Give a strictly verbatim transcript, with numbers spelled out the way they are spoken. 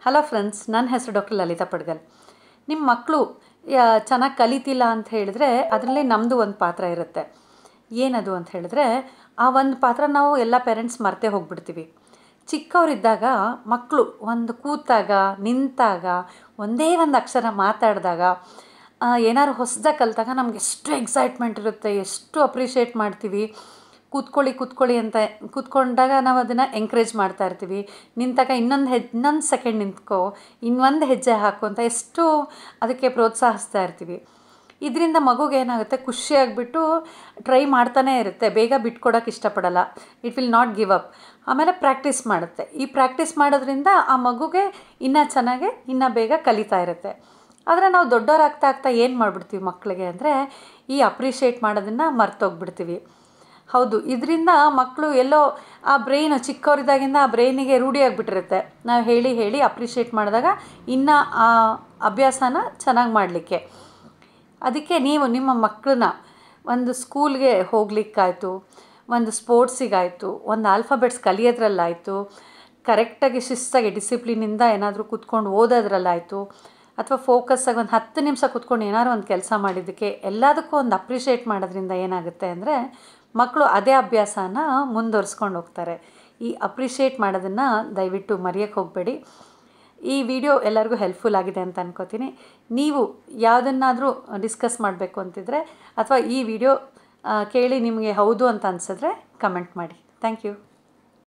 Hello friends, ನನ್ನ ಹೆಸರು doctor Lalitha ಪಡ್ಗಲ್. ನಿಮ್ಮ ಮಕ್ಕಳು ಚೆನ್ನಾಗಿ ಕಲಿತಿಲ್ಲ ಅಂತ ಹೇಳಿದ್ರೆ ಅದರಲ್ಲಿ ನಮ್ಮದು ಒಂದು ಪಾತ್ರ ಇರುತ್ತೆ. ಏನದು ಅಂತ ಹೇಳಿದ್ರೆ, ಆ ಒಂದು ಪಾತ್ರ ನಾವು ಎಲ್ಲ ಪೇರೆಂಟ್ಸ್ ಮರೆತೇ ಹೋಗ್ಬಿಡ್ತೀವಿ. ಚಿಕ್ಕವರಿದ್ದಾಗ ಮಕ್ಕಳು ಒಂದು ಕೂತಾಗ, ನಿಂತಾಗ, ಒಂದೇ ಒಂದು ಅಕ್ಷರ ಮಾತಾಡಿದಾಗ, ಏನಾದ್ರು ಹೊಸದಾಗಿ ಕಲಿತಾಗ ನಮ್ಗೆ ಎಷ್ಟು ಎಕ್ಸೈಟ್ಮೆಂಟ್ ಇರುತ್ತೆ, ಎಷ್ಟು ಅಪ್ರಿಷಿಯೇಟ್ ಮಾಡ್ತೀವಿ. ಕೂತ್ಕೊಳ್ಳಿ ಕೂತ್ಕೊಳ್ಳಿ ಅಂತ ಕೂತ್ಕೊಂಡಾಗ ನಾವು ಅದನ್ನು ಎಂಕರೇಜ್ ಮಾಡ್ತಾ ಇರ್ತೀವಿ. ನಿಂತಾಗ ಇನ್ನೊಂದು ಹೆಜ್ಜೆ ಇನ್ನೊಂದು ಸೆಕೆಂಡ್ ನಿಂತ್ಕೋ, ಇನ್ನೊಂದು ಹೆಜ್ಜೆ ಹಾಕು ಅಂತ ಎಷ್ಟು ಅದಕ್ಕೆ ಪ್ರೋತ್ಸಾಹಿಸ್ತಾ ಇರ್ತೀವಿ. ಇದರಿಂದ ಮಗುಗೆ ಏನಾಗುತ್ತೆ, ಖುಷಿಯಾಗಿಬಿಟ್ಟು ಟ್ರೈ ಮಾಡ್ತಾನೇ ಇರುತ್ತೆ. ಬೇಗ ಬಿಟ್ಕೊಡೋಕೆ ಇಷ್ಟಪಡಲ್ಲ. It will not give up. ಆಮೇಲೆ ಪ್ರಾಕ್ಟೀಸ್ ಮಾಡುತ್ತೆ. ಈ ಪ್ರಾಕ್ಟೀಸ್ ಮಾಡೋದ್ರಿಂದ ಆ ಮಗುಗೆ ಇನ್ನೂ ಚೆನ್ನಾಗಿ ಇನ್ನೂ ಬೇಗ ಕಲಿತಾ ಇರುತ್ತೆ. ಆದರೆ ನಾವು ದೊಡ್ಡವರಾಗ್ತಾ ಆಗ್ತಾ ಏನು ಮಾಡಿಬಿಡ್ತೀವಿ ಮಕ್ಕಳಿಗೆ ಅಂದರೆ, ಈ ಅಪ್ರಿಷಿಯೇಟ್ ಮಾಡೋದನ್ನು ಮರ್ತೋಗ್ಬಿಡ್ತೀವಿ. ಹೌದು, ಇದರಿಂದ ಮಕ್ಕಳು ಎಲ್ಲೋ ಆ ಬ್ರೈನು ಚಿಕ್ಕವರಿದ್ದಾಗಿಂದ ಆ ಬ್ರೈನಿಗೆ ರೂಢಿಯಾಗಿಬಿಟ್ಟಿರುತ್ತೆ. ನಾವು ಹೇಳಿ ಹೇಳಿ ಅಪ್ರಿಷಿಯೇಟ್ ಮಾಡಿದಾಗ ಇನ್ನೂ ಆ ಅಭ್ಯಾಸನ ಚೆನ್ನಾಗಿ ಮಾಡಲಿಕ್ಕೆ. ಅದಕ್ಕೆ ನೀವು ನಿಮ್ಮ ಮಕ್ಕಳನ್ನ ಒಂದು ಸ್ಕೂಲ್ಗೆ ಹೋಗ್ಲಿಕ್ಕಾಯಿತು, ಒಂದು ಸ್ಪೋರ್ಟ್ಸಿಗಾಯಿತು, ಒಂದು ಆಲ್ಫಾಬೆಟ್ಸ್ ಕಲಿಯೋದ್ರಲ್ಲಾಯಿತು, ಕರೆಕ್ಟಾಗಿ ಶಿಸ್ತಾಗಿ ಡಿಸಿಪ್ಲಿನಿಂದ ಏನಾದರೂ ಕೂತ್ಕೊಂಡು ಓದೋದ್ರಲ್ಲಾಯಿತು, ಅಥವಾ ಫೋಕಸ್ಸಾಗಿ ಒಂದು ಹತ್ತು ನಿಮಿಷ ಕೂತ್ಕೊಂಡು ಏನಾದ್ರು ಒಂದು ಕೆಲಸ ಮಾಡಿದ್ದಕ್ಕೆ ಎಲ್ಲದಕ್ಕೂ ಒಂದು ಅಪ್ರಿಷಿಯೇಟ್ ಮಾಡೋದ್ರಿಂದ ಏನಾಗುತ್ತೆ ಅಂದರೆ, ಮಕ್ಕಳು ಅದೇ ಅಭ್ಯಾಸನ ಮುಂದುವರ್ಸ್ಕೊಂಡು ಹೋಗ್ತಾರೆ. ಈ ಅಪ್ರಿಷಿಯೇಟ್ ಮಾಡೋದನ್ನು ದಯವಿಟ್ಟು ಮರೆಯೋಕ್ಕೆ ಹೋಗಬೇಡಿ. ಈ ವಿಡಿಯೋ ಎಲ್ಲರಿಗೂ ಹೆಲ್ಪ್ಫುಲ್ ಆಗಿದೆ ಅಂತ ಅನ್ಕೋತೀನಿ. ನೀವು ಯಾವುದನ್ನಾದರೂ ಡಿಸ್ಕಸ್ ಮಾಡಬೇಕು ಅಂತಿದ್ರೆ, ಅಥವಾ ಈ ವಿಡಿಯೋ ಕೇಳಿ ನಿಮಗೆ ಹೌದು ಅಂತ ಅನಿಸಿದ್ರೆ ಕಮೆಂಟ್ ಮಾಡಿ. Thank you.